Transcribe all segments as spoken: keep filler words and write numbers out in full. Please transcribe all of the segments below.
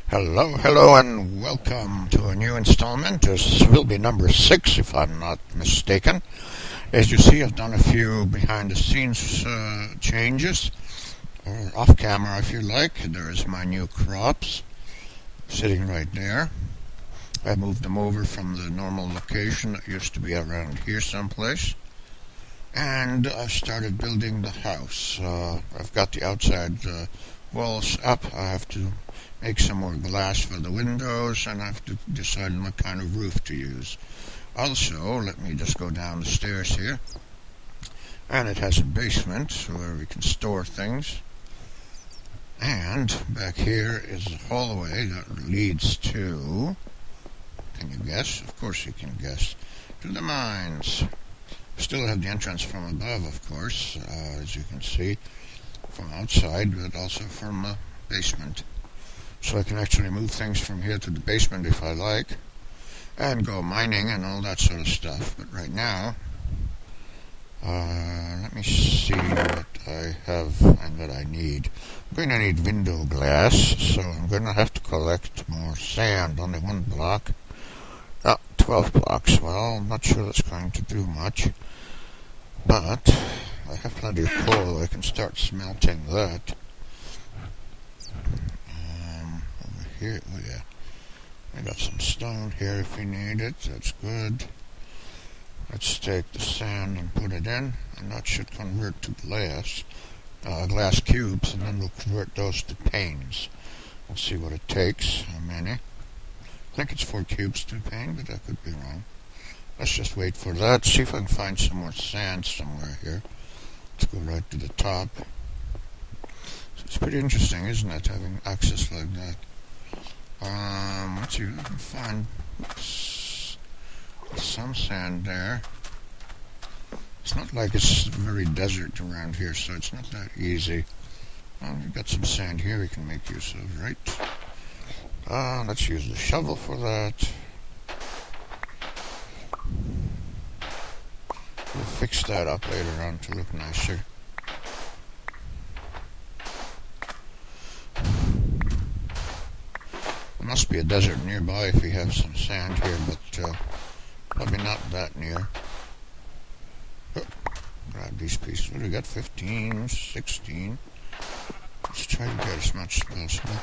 Hello, hello, and welcome to a new installment. This will be number six, if I'm not mistaken. As you see, I've done a few behind-the-scenes uh, changes, or off-camera, if you like. There is my new crops sitting right there. I moved them over from the normal location that used to be around here someplace. And I started building the house. Uh, I've got the outside uh, walls up. I have to make some more glass for the windows, and I have to decide on what kind of roof to use. Also, let me just go down the stairs here. And it has a basement where we can store things. And back here is a hallway that leads to, can you guess? Of course you can guess. To the mines. Still have the entrance from above, of course, uh, as you can see, from outside, but also from the basement. So I can actually move things from here to the basement if I like, and go mining and all that sort of stuff. But right now, uh, let me see what I have and what I need. I'm going to need window glass, so I'm going to have to collect more sand. Only one block. Oh, twelve blocks. Well, I'm not sure that's going to do much. But I have plenty of coal. I can start smelting that. Um, over here, oh yeah. I got some stone here if we need it. That's good. Let's take the sand and put it in, and that should convert to glass, uh, glass cubes, and then we'll convert those to panes. We'll see what it takes. How many? I think it's four cubes to pane, but I could be wrong. Let's just wait for that. See if I can find some more sand somewhere here. Let's go right to the top. So it's pretty interesting, isn't it, having access like that? Um, let's see if I can find oops, some sand there. It's not like it's very desert around here, so it's not that easy. Well, we've got some sand here we can make use of, right? Uh, let's use the shovel for that. We'll fix that up later on to look nicer. There must be a desert nearby if we have some sand here, but uh, probably not that near. Oh, grab these pieces. What do we got? fifteen, sixteen. Let's try to get as much as possible.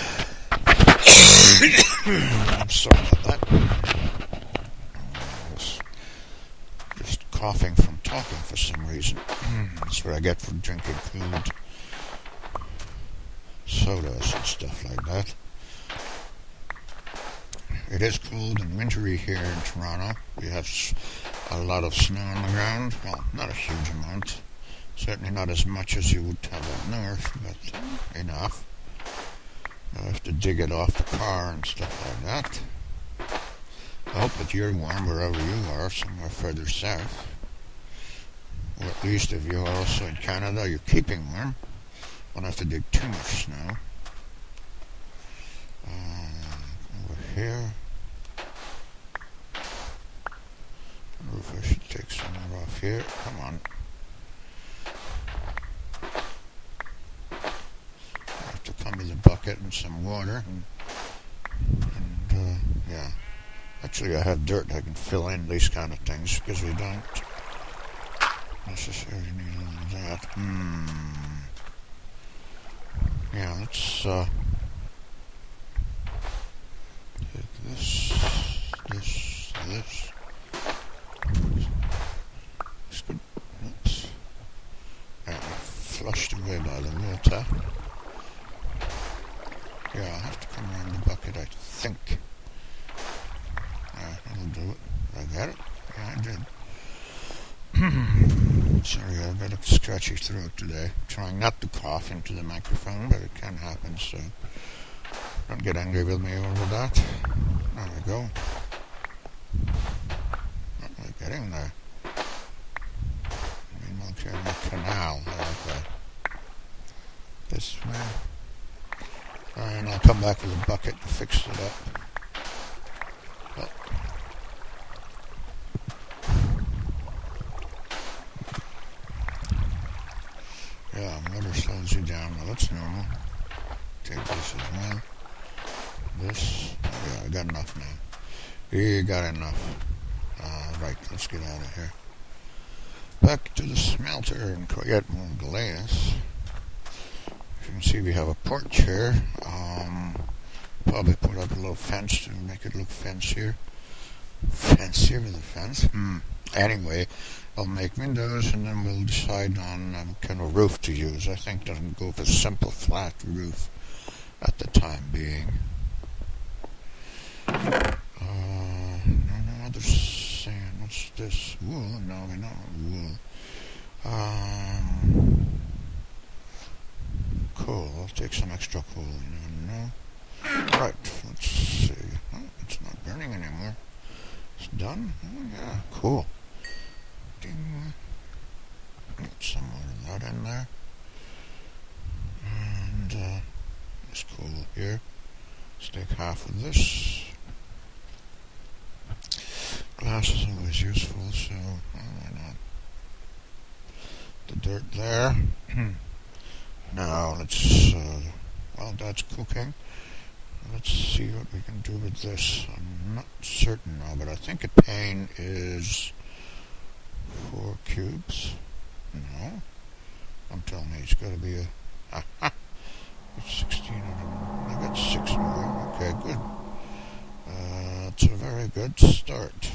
I'm sorry about that. Just coughing from talking for some reason. That's what I get for drinking cold sodas and stuff like that. It is cold and wintry here in Toronto. We have a lot of snow on the ground. Well, not a huge amount. Certainly not as much as you would have up north, but enough. I have to dig it off the car and stuff like that. I hope that you're warm wherever you are, somewhere further south. Or at least if you're also in Canada, you're keeping warm. Won't have to dig too much snow. Uh, over here. I wonder if I should take some more off here. Come on. I have to come with a bucket and some water. And, and uh, yeah. Actually, I have dirt I can fill in these kind of things, because we don't necessarily need all of that. Hmm. Yeah, let's uh, take this, this, this. This could, oops. Apparently flushed away by the water. Yeah, I'll have to come around the bucket, I think. Uh, that'll do it. Did I get it? Yeah, I did. Sorry, I've got a scratchy throat today. I'm trying not to cough into the microphone, but it can happen, so don't get angry with me over that. There we go. Not really getting there. I mean, we'll carry the canal. I like that. This way. And I'll come back with a bucket and fix it up. Well, yeah, water slows you down. Well, that's normal. Take this as well. this. Yeah, I got enough now. You got enough. Uh, right, let's get out of here. Back to the smelter and get more glass. As you can see, we have a porch here. Um, probably put up a little fence to make it look fancier. Fancier with a fence? Hmm. Anyway, I'll make windows and then we'll decide on um, kind of roof to use. I think that I'll go with a simple flat roof at the time being. Uh, no, no other sand. What's this? Wool? No, we don't have wool. Um, coal. I'll take some extra coal. You know. Right. Let's see. Oh, it's not burning anymore. It's done. Oh, yeah. Cool. Ding. Get some more of that in there. And uh, this coal here. Let's take half of this. Glass is always useful, so well, why not? The dirt there. Now let's, uh, well, that's cooking. Let's see what we can do with this. I'm not certain now, but I think a pane is four cubes. No, don't tell me it's got to be a. Aha! It's sixteen of them. I got six more. Okay, good. Uh, it's a very good start.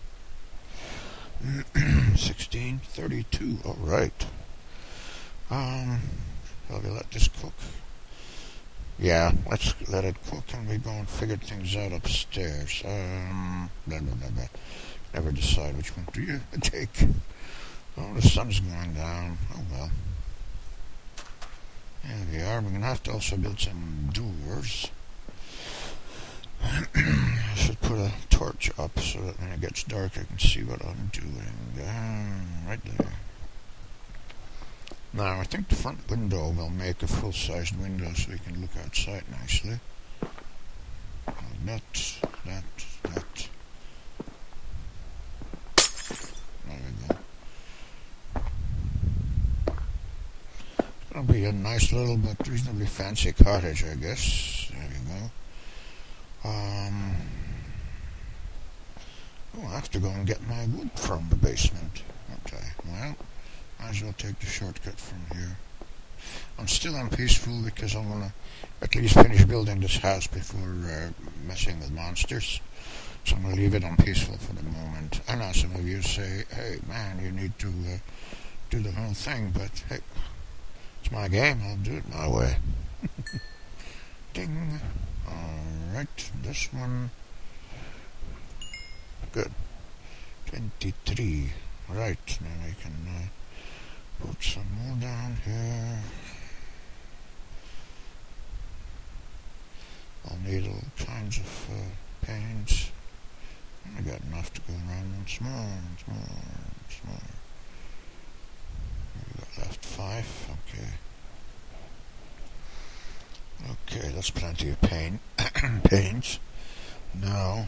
sixteen, thirty-two. All right. Um, shall we let this cook? Yeah, let's let it cook and we go and figure things out upstairs. Um, blah, blah, blah, blah. Never decide which one do you take. Oh, the sun's going down. Oh, well. There we are. We're going to have to also build some doors. I should put a torch up so that when it gets dark I can see what I'm doing. Um, right there. Now, I think the front window will make a full-sized window so we can look outside nicely. That, that, that. There we go. It's going to be a nice little but reasonably fancy cottage, I guess. There we go. Um, oh, I have to go and get my wood from the basement. Okay, well. Might as well take the shortcut from here. I'm still on peaceful because I want to at least finish building this house before uh, messing with monsters. So I'm going to leave it on peaceful for the moment. I know some of you say, hey man, you need to uh, do the whole thing, but hey, it's my game, I'll do it my way. Ding. Alright, this one. Good. twenty-three. Right, now I can uh, put some more down here. I'll need all kinds of uh, paints. I got enough to go around once more, once more, once more. We got left five, okay. Okay, that's plenty of paint. paints. Now,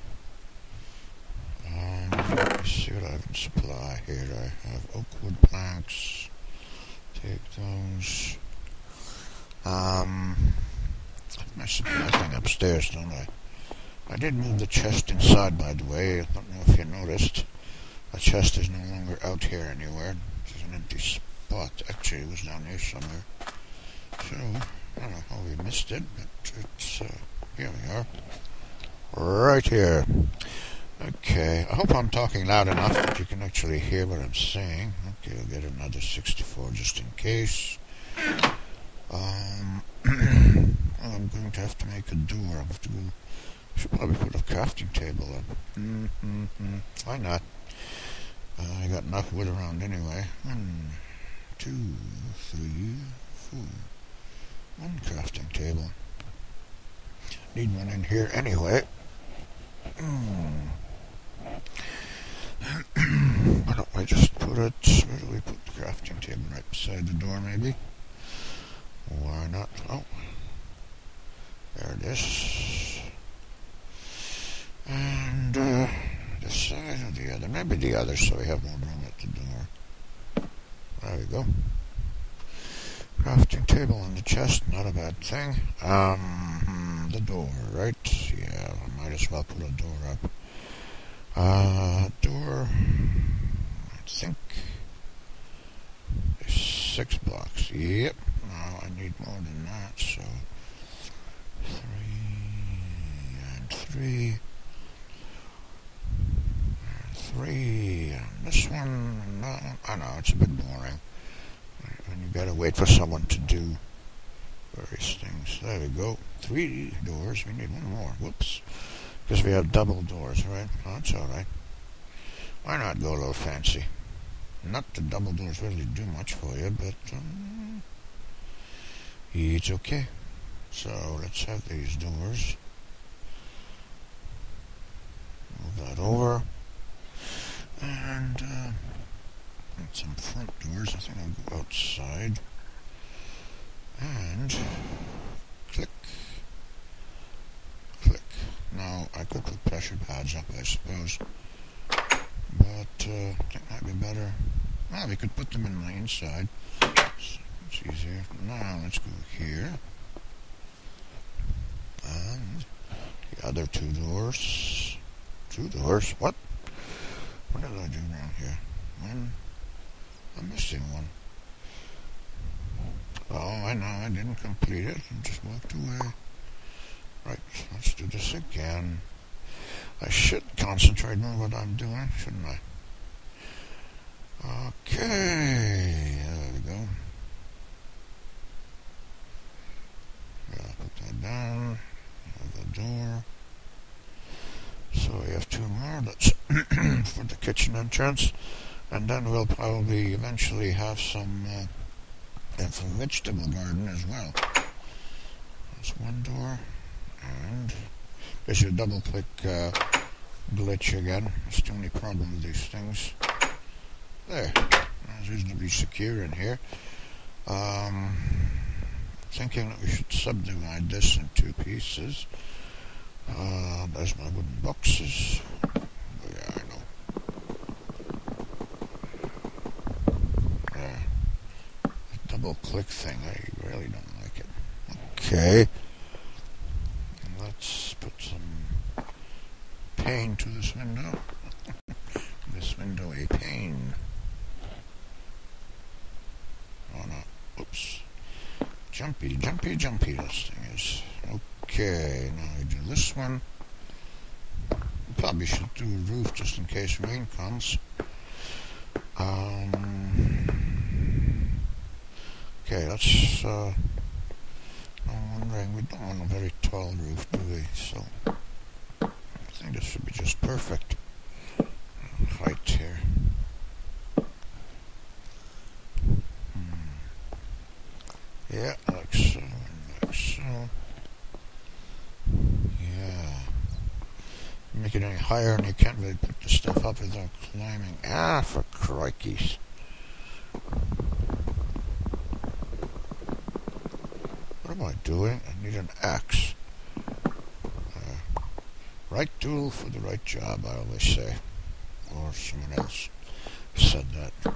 um, let me see what I have in supply here. I have oak wood planks. Take those. Um, I supply thing upstairs, don't I? I did move the chest inside, by the way. I don't know if you noticed. The chest is no longer out here anywhere. There's an empty spot. Actually, it was down here somewhere. So, I don't know how we missed it, but it's, uh, here we are. Right here. Okay, I hope I'm talking loud enough that you can actually hear what I'm saying. Okay, I'll get another sixty-four just in case. Um, I'm going to have to make a door. I have to go. I should probably put a crafting table up. Mm-hmm. Why not? Uh, I got enough wood around anyway. One, two, three, four. One crafting table. Need one in here anyway. Mm. Why don't I just put it, where do we put the crafting table? Right beside the door maybe? Why not? Oh, there it is. And uh, this side or the other? Maybe the other so we have more room at the door. There we go. Crafting table and the chest, not a bad thing. Um, the door, right? Yeah, I might as well put a door up. Uh, door, I think, is six blocks. Yep, now I need more than that, so three and three. Three, and this one, and that one. I know, it's a bit boring when you gotta wait for someone to do various things. There we go. Three doors. We need one more. Whoops. Because we have double doors, right? Oh, that's alright. Why not go a little fancy? Not that double doors really do much for you, but um, it's okay. So let's have these doors. Move that over. And uh, some front doors. I think I'll go outside. And click, click. Now I could put pressure pads up, I suppose, but uh, I think that'd be better. Well, we could put them in the inside. So it's easier. Now let's go here. And the other two doors. Two doors. What? What did I do wrong here? One. I'm missing one. Oh, I know, I didn't complete it. I just walked away. Right, let's do this again. I should concentrate on what I'm doing, shouldn't I? Okay, there we go. Yeah, put that down. Have the door. So we have two more. That's for the kitchen entrance. And then we'll probably eventually have some uh, and for vegetable garden as well. That's one door. And there's your double click uh, glitch again. That's the only problem with these things. There. It's reasonably secure in here. Um, thinking that we should subdivide this in two pieces. Uh, there's my wooden boxes. Oh, yeah, I know. There. The double click thing, I really don't like it. Okay. Let's put some pane to this window. This window a pane. Oh no. Oops. Jumpy, jumpy, jumpy this thing is. Okay, now we do this one. Probably should do a roof just in case rain comes. Um, okay, let's, uh, I'm wondering, we don't want a very tall roof, do we? So, I think this should be just perfect. Height here. Hmm. Yeah, like so, and like so. Yeah. Make it any higher and you can't really put the stuff up without climbing. Ah, for crikeys. What am I doing? I need an axe. Uh, right tool for the right job, I always say. Or someone else said that.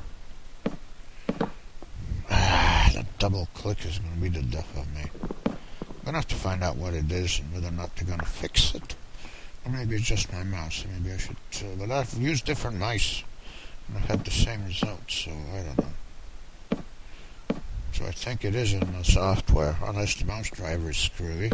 Ah, that double click is going to be the death of me. I'm going to have to find out what it is and whether or not they're going to fix it. Or maybe it's just my mouse. Maybe I should... Uh, but I've used different mice and I've had the same results, so I don't know. So I think it is in the software, unless the mouse driver is screwy.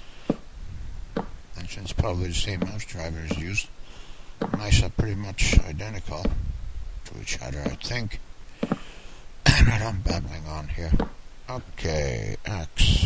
And since probably the same mouse driver is used, mice are pretty much identical to each other, I think. And I'm babbling on here. Okay, axe.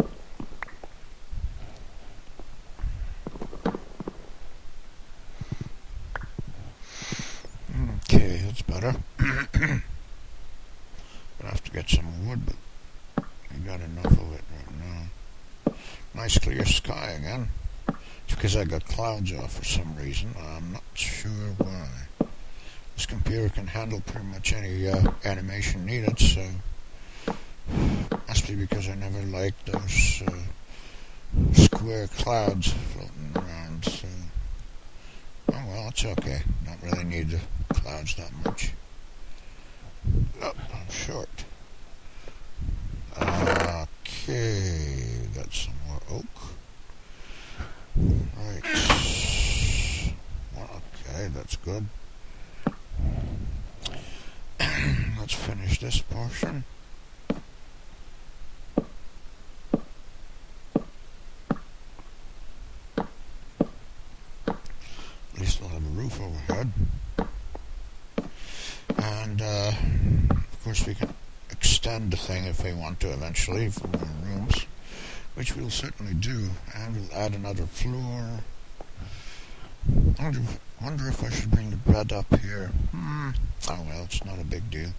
Okay, that's better. Gonna have to get some wood, but we got enough of it right now. Nice clear sky again. It's because I got clouds off for some reason. I'm not sure why. This computer can handle pretty much any uh, animation needed, so must be because I never liked those uh, square clouds floating around. So, oh well, it's okay. Don't really need the clouds that much. Oh, I'm short. Okay, got some more oak. that's good. Let's finish this portion. At least we'll have a roof overhead. And, uh, of course, we can extend the thing if we want to eventually for more rooms, which we'll certainly do. And we'll add another floor. I wonder, wonder if I should bring the bed up here. Hmm. Oh, well, it's not a big deal.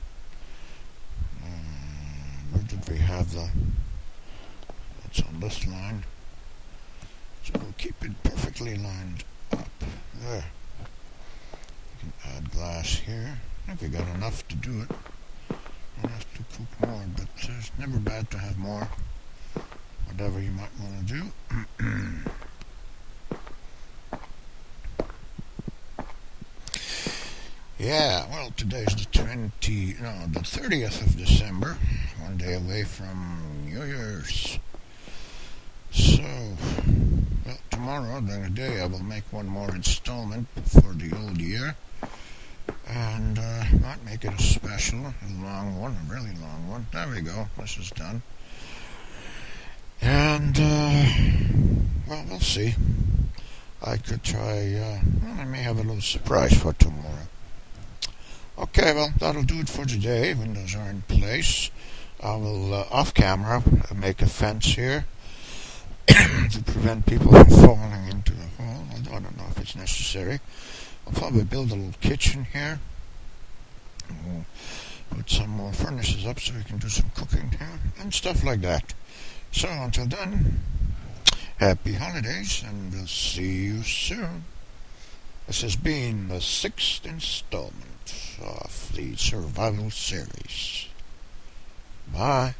Uh, where did we have the... It's on this line. So we'll keep it perfectly lined up. There. We can add glass here. I think we got enough to do it. Don't have to cook more, but it's never bad to have more. Whatever you might want to do. Yeah, well, today's the twenty, no, the thirtieth of December, one day away from New Year's. So, well, tomorrow, during the day, I will make one more installment for the old year, and uh, might make it a special, a long one, a really long one. There we go, this is done. And, uh, well, we'll see. I could try, uh, well, I may have a little surprise for tomorrow. Okay, well, that'll do it for today. Windows are in place. I will, uh, off camera, make a fence here to prevent people from falling into the hole. I don't know if it's necessary. I'll probably build a little kitchen here. We'll put some more furnaces up so we can do some cooking here and stuff like that. So until then, happy holidays, and we'll see you soon. This has been the sixth installment of the Survival series. Bye.